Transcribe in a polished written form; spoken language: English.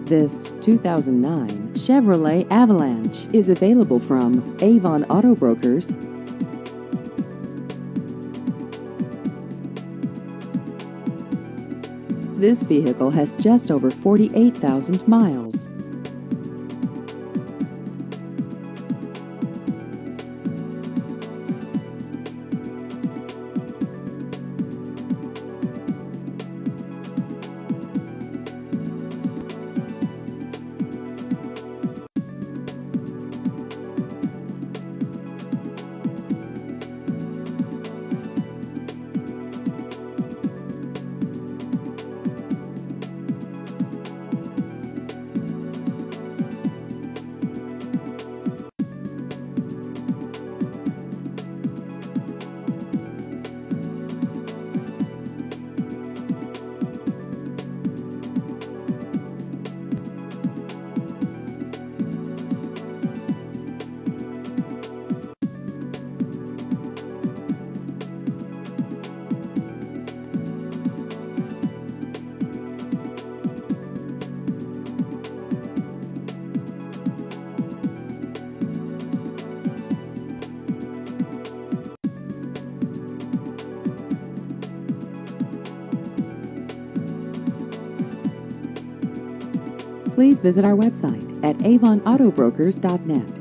This 2009 Chevrolet Avalanche is available from Avon Auto Brokers. This vehicle has just over 48,000 miles. Please visit our website at avonautobrokers.net.